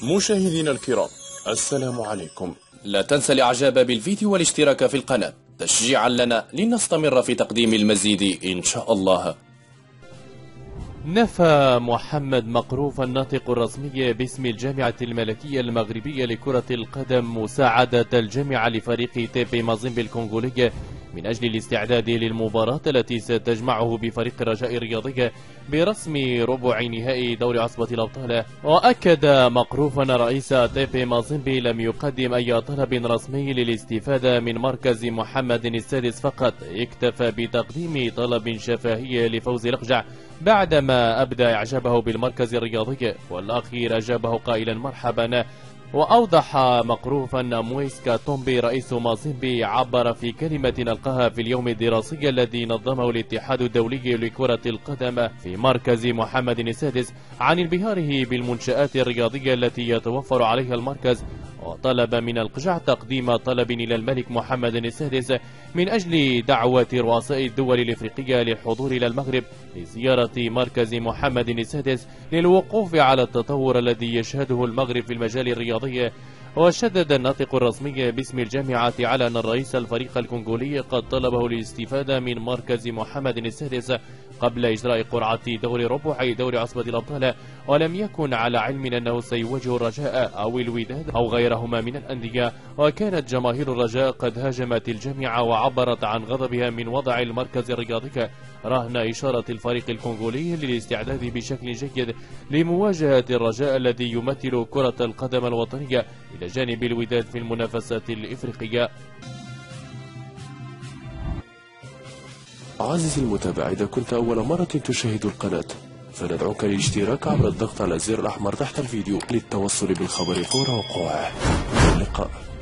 مشاهدينا الكرام، السلام عليكم. لا تنسى الاعجاب بالفيديو والاشتراك في القناة تشجيعا لنا لنستمر في تقديم المزيد إن شاء الله. نفى محمد مقروف الناطق الرسمي باسم الجامعة الملكية المغربية لكرة القدم مساعدة الجامعة لفريق تيبي مازيمبي الكونغولي من أجل الاستعداد للمباراة التي ستجمعه بفريق الرجاء الرياضي برسم ربع نهائي دوري عصبة الأبطال. وأكد مقروف أن رئيس تيبي مازيمبي لم يقدم أي طلب رسمي للاستفادة من مركز محمد السادس فقط، اكتفى بتقديم طلب شفهي لفوز الأقجع بعدما أبدى إعجابه بالمركز الرياضي، والأخير أجابه قائلا مرحبا. وأوضح مقروف أن مويسكا تومبي رئيس مازيمبي عبر في كلمة ألقاها في اليوم الدراسي الذي نظمه الاتحاد الدولي لكرة القدم في مركز محمد السادس عن انبهاره بالمنشآت الرياضية التي يتوفر عليها المركز، وطلب من القجع تقديم طلب إلى الملك محمد السادس من أجل دعوة رؤساء الدول الإفريقية للحضور إلى المغرب لزيارة مركز محمد السادس للوقوف على التطور الذي يشهده المغرب في المجال الرياضي. وشدد الناطق الرسمي باسم الجامعة على أن الرئيس الفريق الكونغولي قد طلبه للاستفادة من مركز محمد السادس قبل إجراء قرعة دور ربع دوري عصبة الأبطال، ولم يكن على علم أنه سيواجه الرجاء أو الوداد أو غيرهما من الأندية. وكانت جماهير الرجاء قد هاجمت الجامعة وعبرت عن غضبها من وضع المركز الرياضي رهن إشارة الفريق الكونغولي للاستعداد بشكل جيد لمواجهة الرجاء الذي يمثل كرة القدم الوطنية إلى جانب الوداد في المنافسات الإفريقية. عزيزي المتابع، إذا كنت أول مرة تشاهد القناة فندعوك للاشتراك عبر الضغط على الزر الأحمر تحت الفيديو للتوصل بالخبر فور وقوعه. اللقاء.